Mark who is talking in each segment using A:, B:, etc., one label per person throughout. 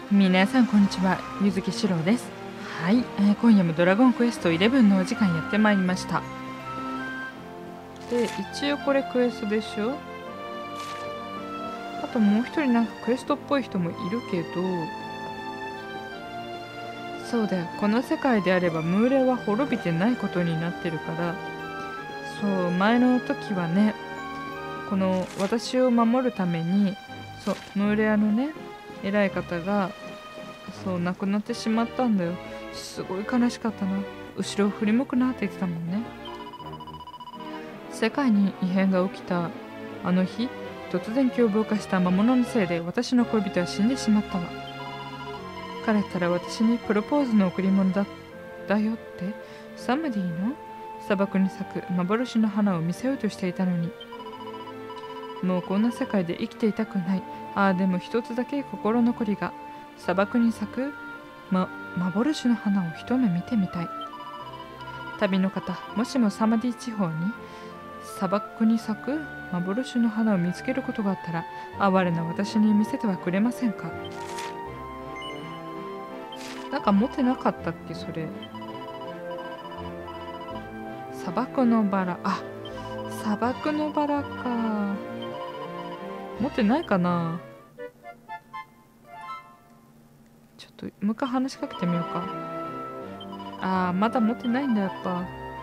A: 皆さんこんにちは、ゆずきしろうです。はい、今夜もドラゴンクエスト11のお時間やってまいりました。で、一応これクエストでしょ。あともう一人なんかクエストっぽい人もいるけど、そうだよ、この世界であればムーレは滅びてないことになってるから、そう、前の時はね、この私を守るために、そう、ムーレアのね、偉い方がそう亡くなってしまったんだよ。すごい悲しかったな。後ろを振り向くなって言ってたもんね。世界に異変が起きたあの日、突然凶暴化した魔物のせいで私の恋人は死んでしまったわ。彼ったら私にプロポーズの贈り物だよってサマディの砂漠に咲く幻の花を見せようとしていたのに、もうこんな世界で生きていたくない。ああ、でも一つだけ心残りが、砂漠に咲く、幻の花を一目見てみたい。旅の方、もしもサマディ地方に砂漠に咲く幻の花を見つけることがあったら、哀れな私に見せてはくれませんか。なんか持ってなかったっけそれ。砂漠のバラ、あ、砂漠のバラか。持ってないかな。ちょっともう一回話しかけてみようか。あー、まだ持ってないんだやっぱ。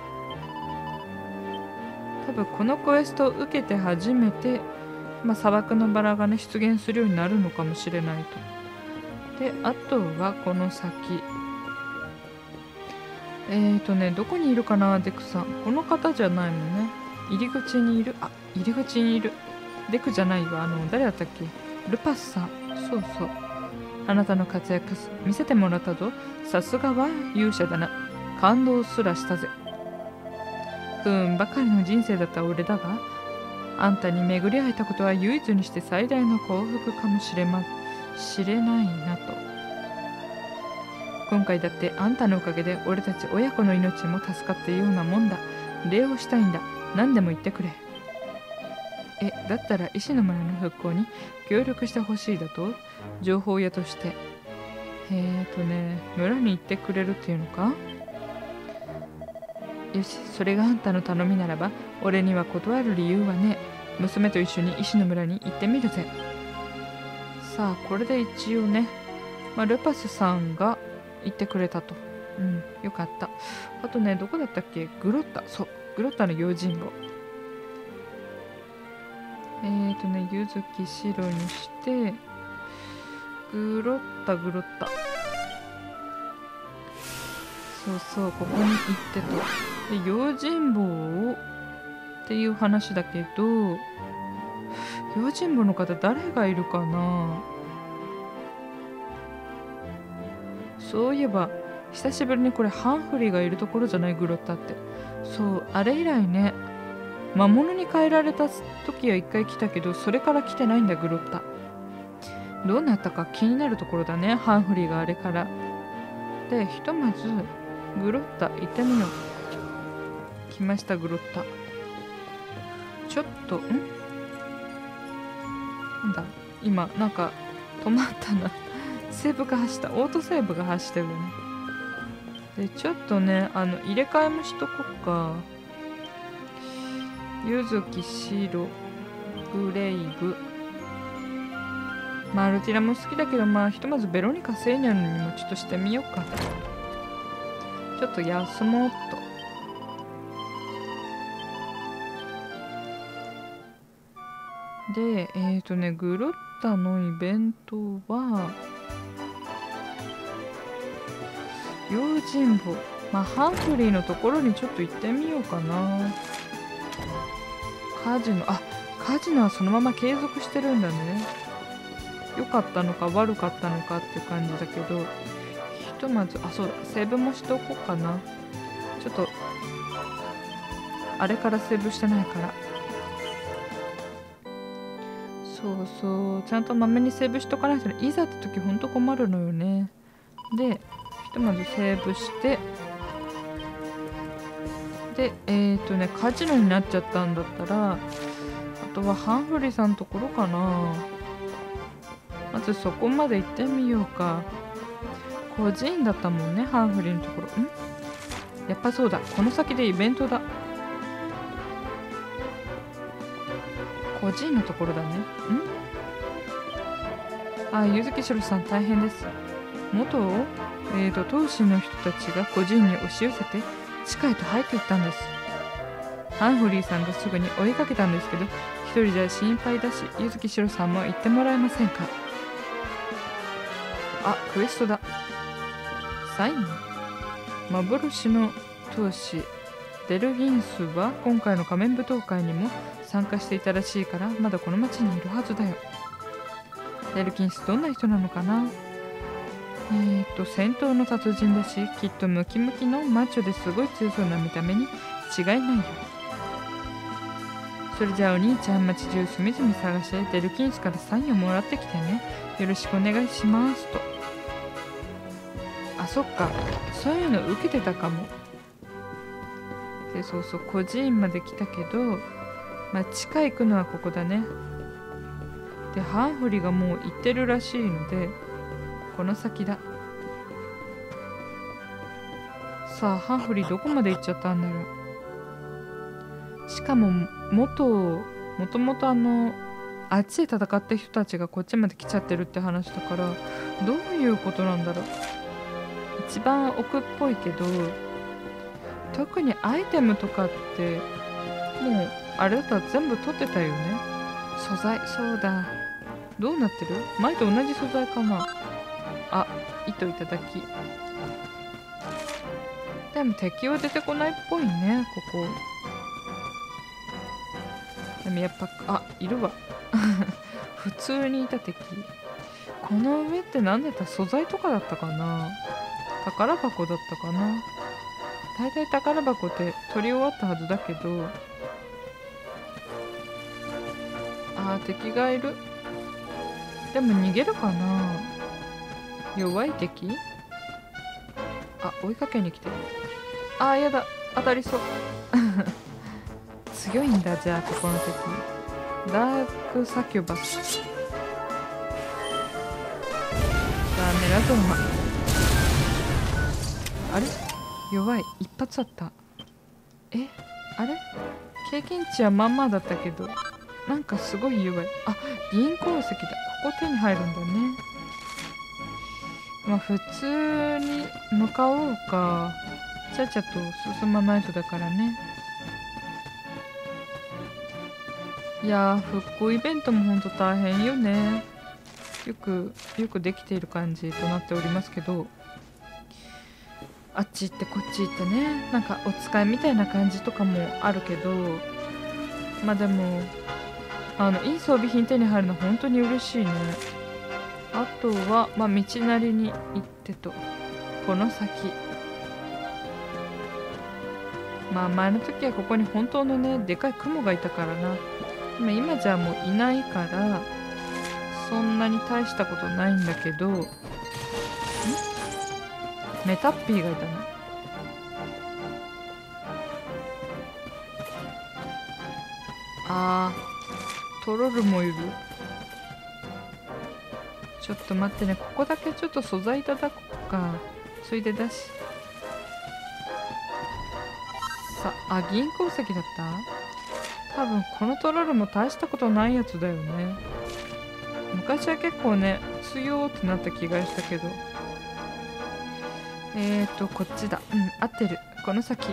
A: 多分このクエストを受けて初めて、砂漠のバラがね出現するようになるのかもしれないと。で、あとはこの先。どこにいるかなデクさん。この方じゃないのね。入り口にいる。あ、入り口にいる。デクじゃないわ。誰だったっけ。ルパスさん。そうそう。あなたの活躍見せてもらったぞ。さすがは勇者だな。感動すらしたぜ。不運ばかりの人生だった俺だが、あんたに巡り会えたことは唯一にして最大の幸福かもしれないなと。今回だってあんたのおかげで俺たち親子の命も助かっているようなもんだ。礼をしたいんだ。何でも言ってくれ。だったら石の村の復興に協力してほしいだと。情報屋として。村に行ってくれるっていうのか。よし、それがあんたの頼みならば、俺には断る理由はね。娘と一緒に石の村に行ってみるぜ。さあ、これで一応ね、ルパスさんが言ってくれたと。よかった。あとね、どこだったっけ。グロッタ。そう、グロッタの用心棒。ゆずき白にして、グロッタ。そうそう、ここに行ってと。で、用心棒をっていう話だけど、用心棒の方誰がいるかな。そういえば久しぶりにこれハンフリーがいるところじゃない。グロッタって。そう、あれ以来ね、魔物に変えられた時は一回来たけど、それから来てないんだ。グロッタどうなったか気になるところだね。ハンフリーがあれから。で、ひとまずグロッタ行ってみよう。来ました。グロッタ。ちょっとなんだ今、なんか止まったな。セーブが走った。オートセーブが走ってるね。で、ちょっとね、入れ替えもしとこっか。ゆずき白、グレイブ。マルティラも好きだけど、ひとまずベロニカセーニャンにもちょっとしてみようか。ちょっと休もうっと。で、グロッタのイベントは、用心棒。ハンフリーのところにちょっと行ってみようかな。カジノはそのまま継続してるんだね。良かったのか悪かったのかって感じだけど、ひとまず、そうだ、セーブもしておこうかな。ちょっと、あれからセーブしてないから。そうそう、ちゃんとまめにセーブしとかないとね、いざって時ほんと困るのよね。で、ひとまずセーブして、で、カジノになっちゃったんだったら、あとはハンフリーさんのところかな。 まずそこまで行ってみようか。孤児院だったもんね、ハンフリーのところ。やっぱそうだ、この先でイベントだ。孤児院のところだね。柚木城さん大変です。元当主の人たちが孤児院に押し寄せて地下へと入っていったんです。ハンフリーさんがすぐに追いかけたんですけど、一人じゃ心配だし、柚木城さんも行ってもらえませんか。クエストだ。サイン。幻の闘士デルギンスは今回の仮面舞踏会にも参加していたらしいから、まだこの町にいるはずだよ。デルギンスどんな人なのかな。戦闘の達人だし、きっとムキムキのマッチョですごい強そうな見た目に違いないよ。それじゃあお兄ちゃん、町中隅々探してデルギンスからサインをもらってきてね。よろしくお願いしますと。そっか、そういうの受けてたかも。で、そうそう、孤児院まで来たけど、地下行くのはここだね。で、ハンフリーがもう行ってるらしいので、この先だ。さあ、ハンフリーどこまで行っちゃったんだろう。しかももともとあっちで戦った人たちがこっちまで来ちゃってるって話だから、どういうことなんだろう。一番奥っぽいけど、特にアイテムとかってもうあれだったら全部取ってたよね。素材、そうだ。どうなってる？前と同じ素材かな。糸いただき。でも敵は出てこないっぽいね、ここ。でもやっぱいるわ。普通にいた敵。この上って何だった？素材とかだったかな。宝箱だったかな。大体宝箱って取り終わったはずだけど。敵がいる。でも逃げるかな。弱い敵？追いかけに来てる。やだ、当たりそう。強いんだ、じゃあここの敵。ダークサキュバス。メラゾーマ。あれ？弱い。一発あった。あれ？経験値はまんまだったけど、なんかすごい弱い。銀鉱石だ。ここ手に入るんだね。普通に向かおうか。ちゃちゃと進まないとだからね。いやー、復興イベントもほんと大変よね。よくできている感じとなっておりますけど、あっち行ってこっち行ってね、なんかお使いみたいな感じとかもあるけど、でもいい装備品手に入るの本当に嬉しいね。あとは道なりに行ってと、この先。前の時はここに本当のね、でかい雲がいたからな。今じゃもういないからそんなに大したことないんだけど、メタッピーがいたね。トロルもいる。ちょっと待ってね、ここだけちょっと素材いただこうか。ついでだし。銀鉱石だった？多分このトロルも大したことないやつだよね。昔は結構ね、強ってなった気がしたけど。こっちだ。合ってる。この先。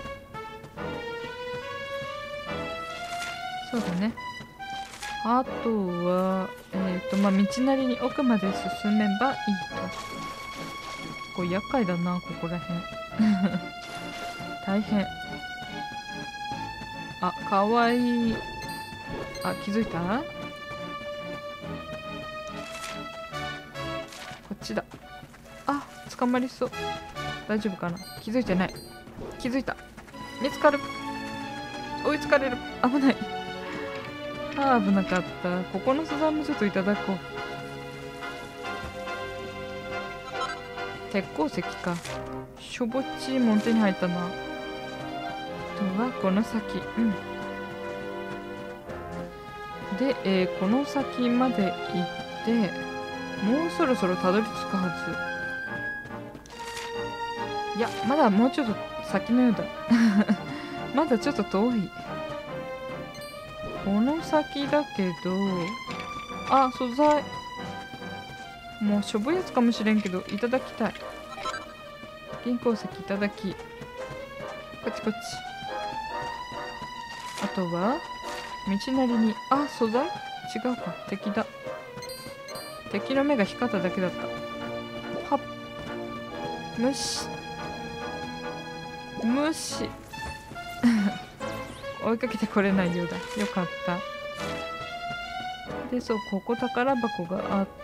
A: そうだね。あとは、道なりに奥まで進めばいいと。これ厄介だな、ここらへん。大変。かわいい。気づいた？こっちだ。捕まりそう。大丈夫かな？気づいてない。気づいた。見つかる。追いつかれる。危ない。危なかった。ここの素材もちょっといただこう。鉄鉱石か。しょぼっちいもん手に入ったな。あとはこの先。で、この先まで行って、 もうそろそろたどり着くはず。いや、まだもうちょっと先のようだ。まだちょっと遠い。この先だけど、あ、素材。もうしょぼいやつかもしれんけど、いただきたい。銀鉱石いただき。こっちこっち。あとは、道なりに、あ、素材違うか、敵だ。敵の目が光っただけだった。はっ。虫。虫。追いかけてこれないようだ。よかった。で、そう、ここ宝箱があって、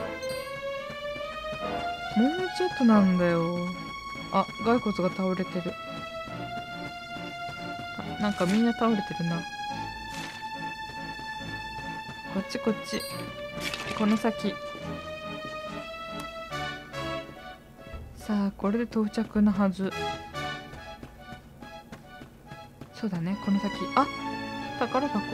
A: もうちょっとなんだよ。あ、骸骨が倒れてる。あ、なんかみんな倒れてるな。こっちこっち。この先。さあ、これで到着のはず。そうだね、この先。あ、宝箱。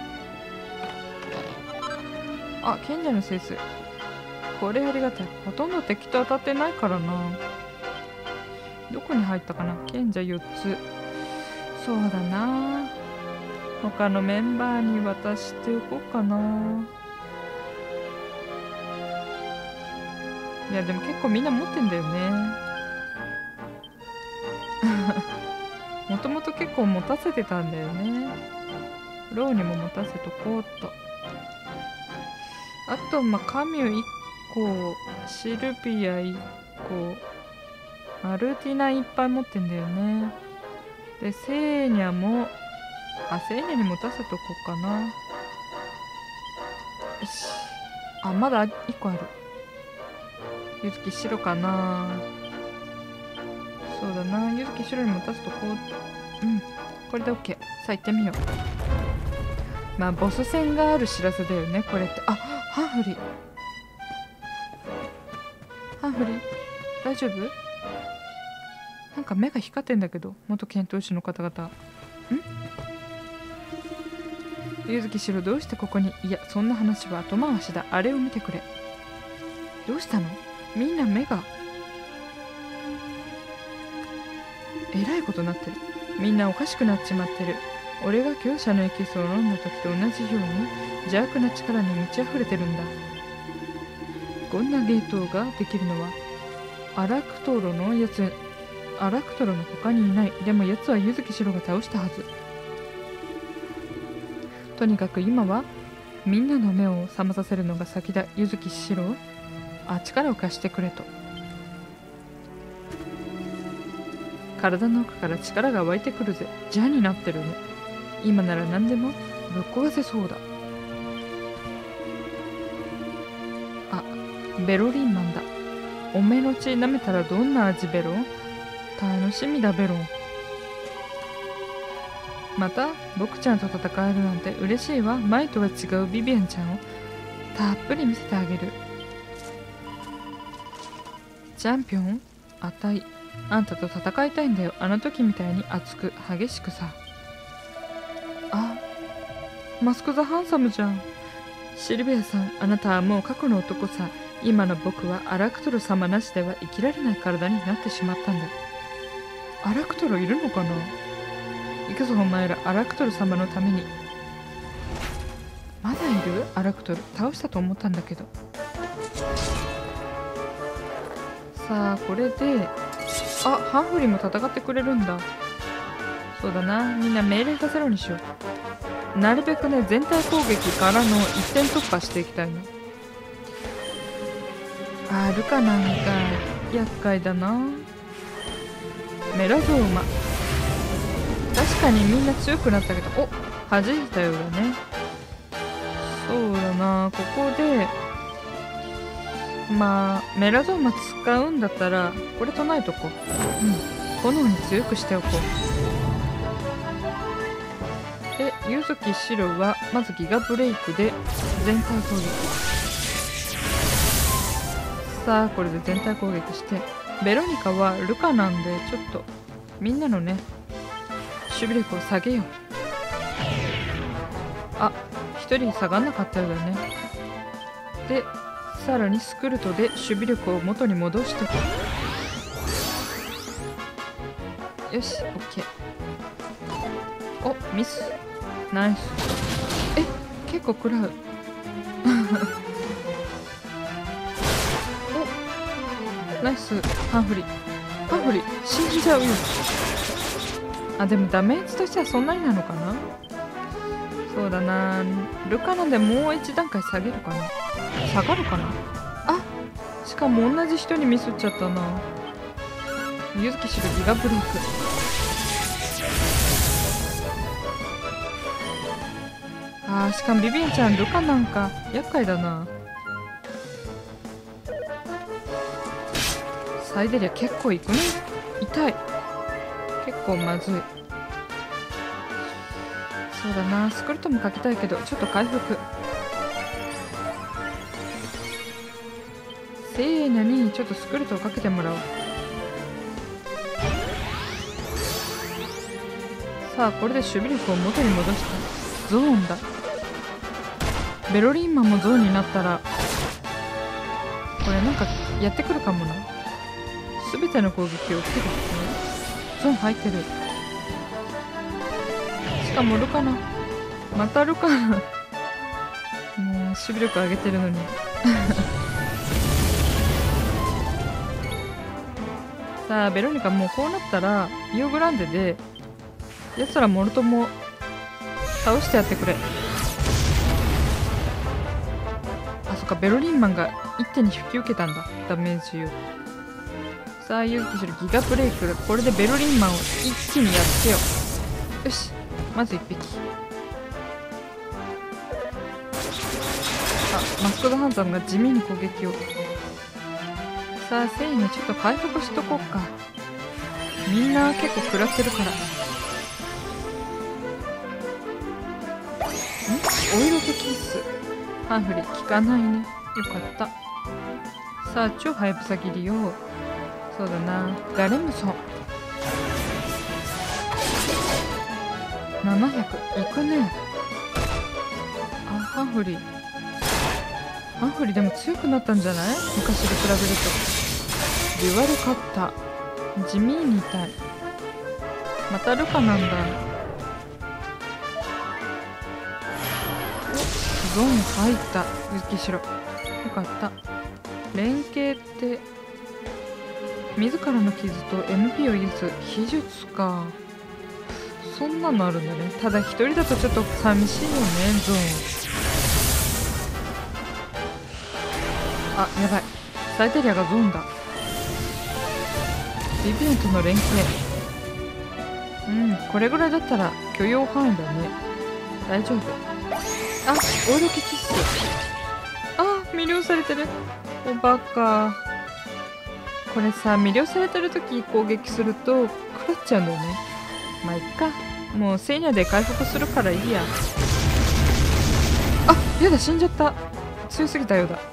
A: あ、賢者の聖水。これありがたい。ほとんど敵と当たってないからな。どこに入ったかな。賢者4つ。そうだな。他のメンバーに渡しておこうかな。いや、でも結構みんな持ってんだよね。もともと結構持たせてたんだよね。ローにも持たせとこうと。あと、まあ、カミュ1個、シルビア1個、マルティナいっぱい持ってんだよね。で、セーニャも、あ、セーニャに持たせとこうかな。よし。あ、まだ1個ある。ゆずき白かな。そうだな。ゆずき白に持たせとこう。うん。これで OK。さあ行ってみよう。まあ、ボス戦がある知らせだよね、これって。あ、ハンフリー。ハンフリー、大丈夫？なんか目が光ってんだけど、元遣唐使の方々。ゆずきしろ、どうしてここに？いや、そんな話は後回しだ。あれを見てくれ。どうしたの？みんな目が。えらいことになってる。みんなおかしくなっちまってる。俺が強者のエキスを飲んだ時と同じように邪悪な力に満ち溢れてるんだ。こんなゲートができるのはアラクトロの他にいない。でも奴は柚木シロが倒したはず。とにかく今はみんなの目を覚まさせるのが先だ。柚木シロ、力を貸してくれと。体の奥から力が湧いてくるぜ。邪になってるの。今なら何でもぶっ壊せそうだ。ベロリンマンだ。おめえの血舐めたらどんな味ベロン？楽しみだベロン。また僕ちゃんと戦えるなんて嬉しいわ。前とは違うビビアンちゃんをたっぷり見せてあげる。チャンピオン？あたい、あんたと戦いたいんだよ。あの時みたいに熱く激しくさ。あ、マスク・ザ・ハンサムじゃん。シルビアさん、あなたはもう過去の男さ。今の僕はアラクトロ様なしでは生きられない体になってしまったんだ。アラクトロいるのかな？行くぞお前ら、アラクトロ様のために。まだいる？アラクトロ倒したと思ったんだけど。さあこれで、ハンフリーも戦ってくれるんだ。そうだな、みんな命令させろにしよう。なるべくね、全体攻撃からの一点突破していきたいの。ルカなんか厄介だな。メラゾーマ、確かにみんな強くなったけど、弾いたようだね。そうだな、ここでメラゾーマ使うんだったらこれ唱えとこう。炎に強くしておこう。で、柚木白はまずギガブレイクで全体攻撃。さあこれで全体攻撃して、ベロニカはルカなんでちょっとみんなのね守備力を下げよう。一人下がんなかったようだね。で、 さらにスクルトで守備力を元に戻してよし、オッケー。お、ミス。ナイス。結構食らう。お、ナイス。ハンフリー。ハンフリー、死んじゃうよ。あ、でもダメージとしてはそんなになのかな。そうだな。ルカナでもう一段階下げるかな。下がるかな。あ、しかも同じ人にミスっちゃったな。柚木しるギガブレイク。しかもビビンちゃんルカなんか厄介だな。サイデリア結構いくね。痛い。結構まずい。そうだな、スクルトもかけたいけどちょっと回復。セイナにちょっとスクルトをかけてもらおう。さあ、これで守備力を元に戻した。ゾーンだ。ベロリンマンもゾーンになったらこれなんかやってくるかもな。全ての攻撃を受ける。ゾーン入ってる。しかもルカナ、またルカナ。もう守備力上げてるのに。さあ、ベロニカもうこうなったらイオグランデでやつらモルトも倒してやってくれ。あ、そっか、ベロリンマンが一手に引き受けたんだ、ダメージを。さあ、勇気するギガブレイク。これでベロリンマンを一気にやっつけよう。よし、まず1匹。あ、マスコドハンザムが地味に攻撃を。さあ、セイにちょっと回復しとこうか。みんな結構食らってるから。オイルとキス。ハンフリー効かないね。よかった。さあ、超ハヤブサ切りを。そうだな、ガレムソン700いくね。あ、ハンフリーでも強くなったんじゃない？昔と比べると。デュアルカッター、地味に痛い。またルカなんだ。お、ゾーン入った。雪城よかった。連携って自らの傷と MP を癒す秘術か。そんなのあるんだね。ただ一人だとちょっと寂しいよね、ゾーン。あ、やばい、サイテリアがゾーンだ。ビビアンとの連携。これぐらいだったら許容範囲だね。大丈夫。あ、オイルキキッス。あ、魅了されてる。おバカ。これさ、魅了されてる時攻撃すると食らっちゃうんだよね。まあいっか、もうセイニャで回復するからいいや。あ、やだ、死んじゃった。強すぎたようだ。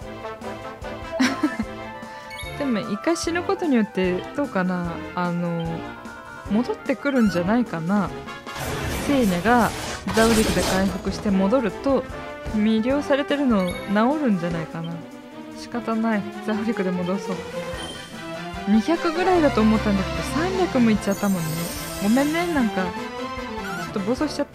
A: でも一回死ぬことによってどうかな、戻ってくるんじゃないかな。セイニャがザウリクで回復して戻ると魅了されてるの治るんじゃないかな。仕方ない、ザウリクで戻そう。200ぐらいだと思ったんだけど300もいっちゃったもんね。ごめんね、なんかちょっと暴走しちゃった。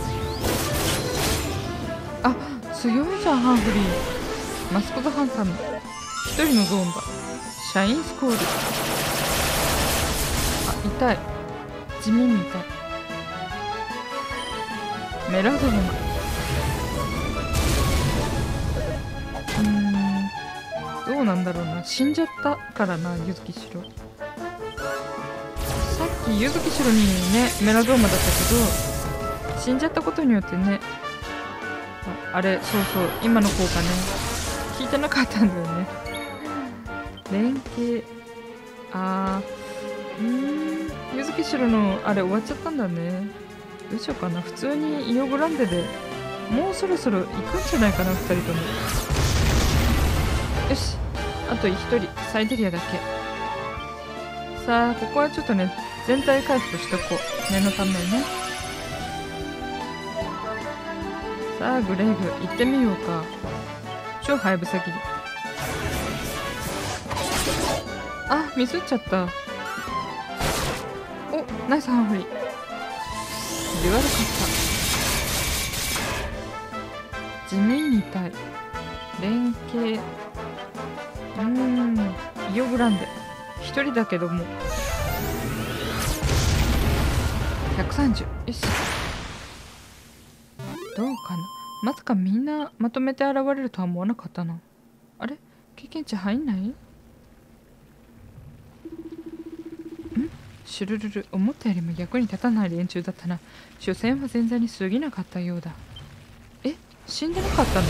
A: あ、強いじゃん、ハンフリー。マスコットハンサム一人のゾーンだ。シャインスコール。あ、痛い、地味に痛い。メラドーマ。どうなんだろうな、死んじゃったからな、柚木城。さっき柚木城にねメラドーマだったけど死んじゃったことによってね、あれ、そうそう、今の効果ね効いてなかったんだよね。連携。柚木城のあれ終わっちゃったんだね。どうしようかな、普通にイオグランデでもうそろそろ行くんじゃないかな、2人とも。よし、あと1人サイデリアだけ。さあ、ここはちょっとね全体回復しとこう、念のためね。さあ、グレイブ行ってみようか。超ハヤブサ切り。 ミスっちゃった。お、ナイスハンフリー。デュアル勝った。地味に痛い。連携。イオグランデ。一人だけども。130。よし。どうかな。まさかみんなまとめて現れるとは思わなかったな。あれ、経験値入んない？ん？シュルルル、思ったよりも役に立たない連中だったな。所詮は前座に過ぎなかったようだ。え、死んでなかったの？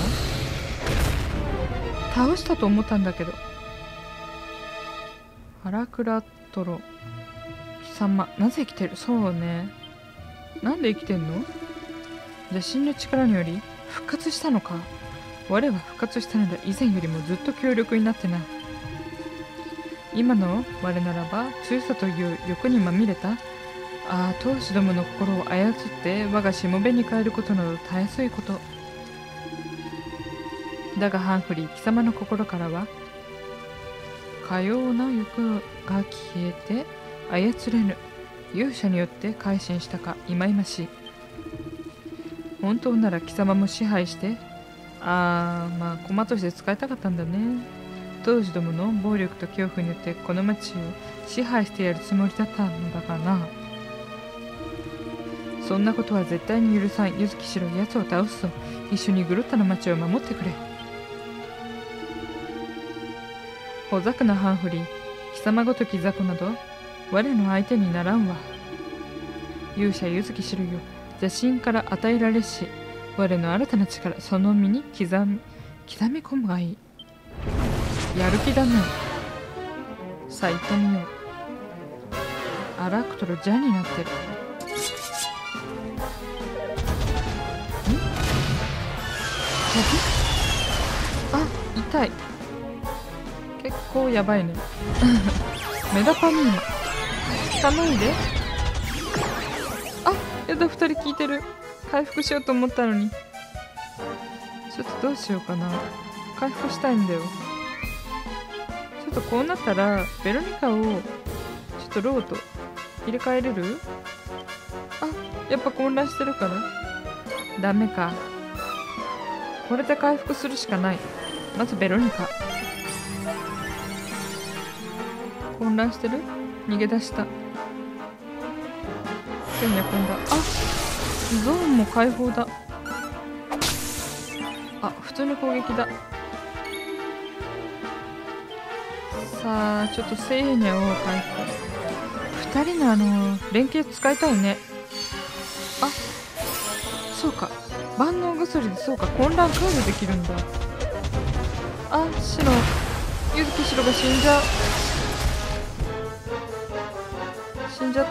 A: 倒したと思ったんだけど。ハラクラトロ貴様、なぜ生きてる？そうね。なんで生きてんの？邪神の力により復活したのか。我は復活したのだ。以前よりもずっと強力になってな。今の我ならば強さという欲にまみれた闘士どもの心を操って我がしもべに変えることなどたやすいこと。だがハンフリー、貴様の心からはかような欲が消えて操れぬ勇者によって改心したか。いまいましい。本当なら貴様も支配してまあ駒として使いたかったんだね。当時どもの暴力と恐怖によってこの町を支配してやるつもりだったのだがな。そんなことは絶対に許さん。柚木しろ、奴を倒すぞ。一緒にグロッタの町を守ってくれ。ほざくなハンフリー、貴様ごとき雑魚など我の相手にならんわ。勇者柚木しろよ、邪神から与えられし我の新たな力、その身に刻み込むがいい。やる気だね。さあ行ってみよう。アラクトロ邪になってる。痛い。結構やばいね。メダパミーナ効かないで。やだ、2人効いてる。回復しようと思ったのに。ちょっとどうしようかな。回復したいんだよ。ちょっとこうなったらベロニカをちょっとローと入れ替えれる？やっぱ混乱してるからダメか。これで回復するしかない。まずベロニカ。混乱してる？逃げ出した。手に込んだ。ゾーンも解放だ。普通に攻撃だ。さあちょっとセイニャを回復。2人の連携使いたいね。そうか、万能薬でそうか、混乱解除できるんだ。白、柚木白が死んじゃう。死んじゃった。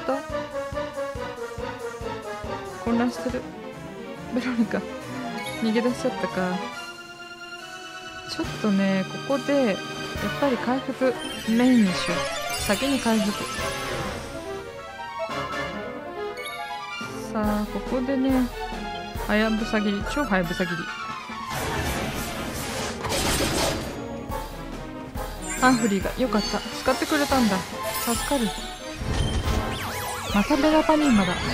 A: 混乱してる。ベロニカ逃げ出しちゃったか。ちょっとね、ここでやっぱり回復メインにしよう。先に回復。さあここでね、はやぶさ切り、超はやぶさ切り。ハンフリーがよかった、使ってくれたんだ。助かる。またベラパニーマだ。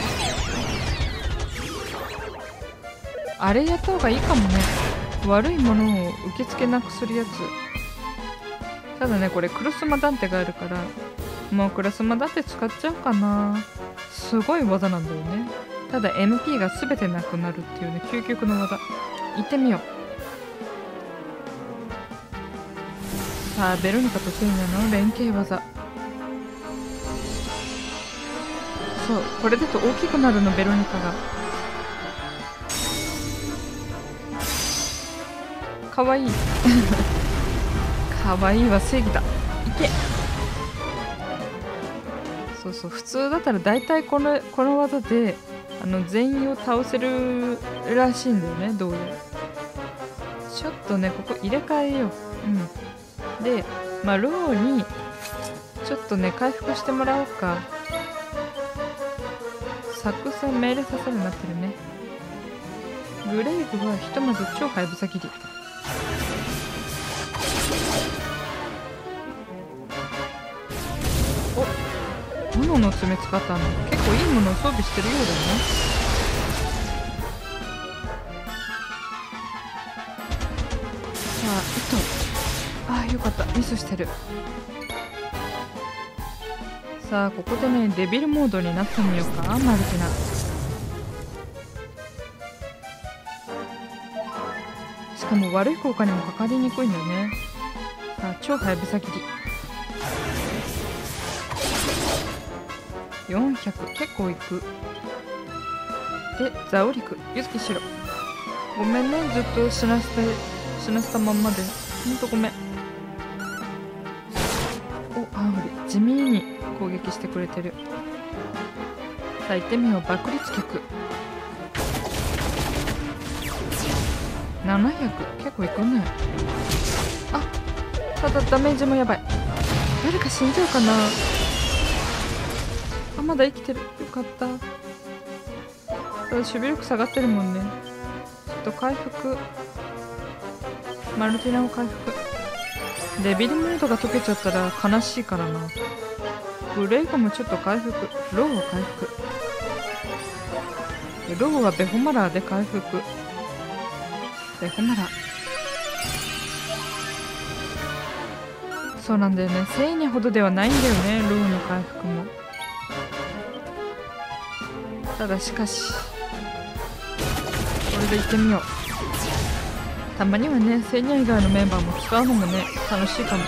A: あれやった方がいいかもね。悪いものを受け付けなくするやつ。ただね、これクロスマダンテがあるからもうクロスマダンテ使っちゃうかな。すごい技なんだよね。ただ MP が全てなくなるっていうね、究極の技。行ってみよう。さあベロニカとセイニャの連携技。そう、これだと大きくなるの、ベロニカが。かわいい。かわいいは正義だ。いけ。そうそう、普通だったら大体この技で全員を倒せるらしいんだよね、どうやら。ちょっとね、ここ入れ替えよう。で、ローにちょっとね回復してもらおうか。作戦命令させるようになってるね。グレイブはひとまず超ハイブサ切り。 炎の爪使ったの。結構いいものを装備してるようだね。さあ糸、ああよかった、ミスしてる。さあここでねデビルモードになってみようか。マルティナ。しかも悪い効果にもかかりにくいんだよね。さあ超はやぶさ切り400、結構いく。でザオリク、ゆずきしろ。ごめんね、ずっと死なせたまんまで。ほんとごめん。お、アンフリ地味に攻撃してくれてる。さあ行ってみよう。爆裂脚700、結構いくね。あ、ただダメージもやばい。誰か死んじゃうかな。あ、まだ生きてる。よかった。ただ守備力下がってるもんね。ちょっと回復、マルティナを回復。デビルモードが解けちゃったら悲しいからな。グレイゴもちょっと回復。ローを回復。ローはベホマラーで回復。ベホマラー、そうなんだよね。セイニャほどではないんだよね、ローの回復も。ただしかしこれでいってみよう。たまにはねセイニャ以外のメンバーも使うのもね楽しいかも。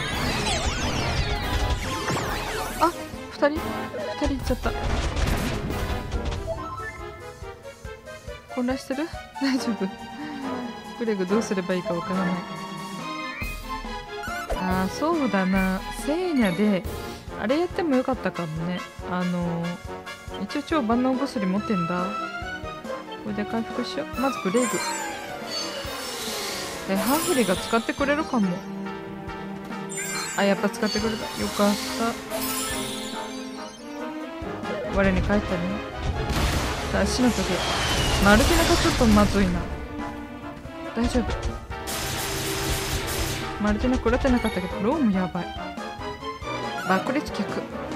A: あ、2人いっちゃった。混乱してる？大丈夫？グレグどうすればいいかわからない。ああそうだな、セイニャであれやってもよかったかもね。一応超万能薬持ってんだ。これで回復しよう。まずグレイグ。ハーフリーが使ってくれるかも。あ、やっぱ使ってくれた。よかった。我に返ったね。さあ死の時マルティナがちょっとまずいな。大丈夫。マルティナ食らってなかったけどローもやばい。爆裂脚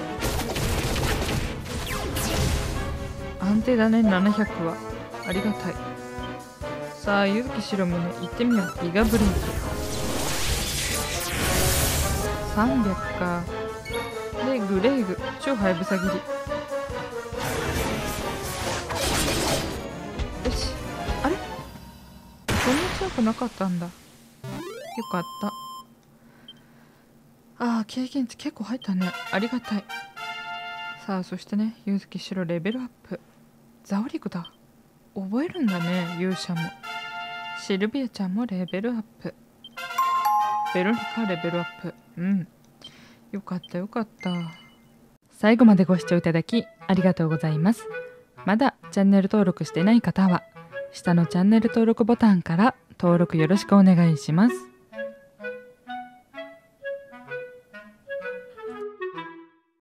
A: 安定だね。700はありがたい。さあゆずきしろもね行ってみよう。ギガブレイキ300か。でグレイグ超はやぶさ切り。よし、あれそんな強くなかったんだ。よかった。ああ経験値結構入ったね。ありがたい。さあそしてねゆずきしろレベルアップ。ザオリクだ。覚えるんだね。勇者もシルビアちゃんもレベルアップ。ベロニカレベルアップ。よかったよかった。最後までご視聴いただきありがとうございます。まだチャンネル登録してない方は下のチャンネル登録ボタンから登録よろしくお願いします。